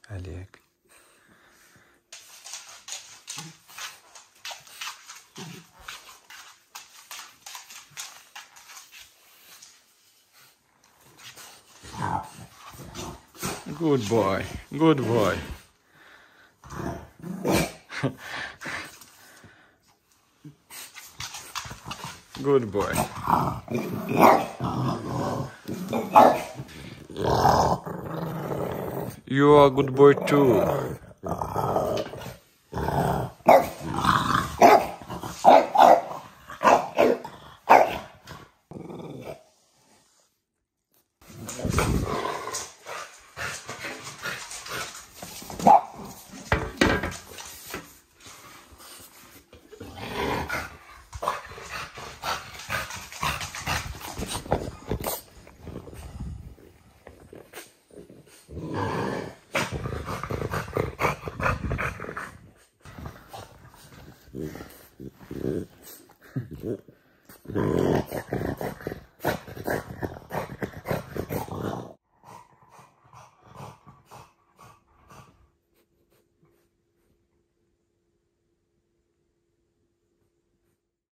Oleg. Good boy, good boy. Good boy. You are a good boy too. Yeah.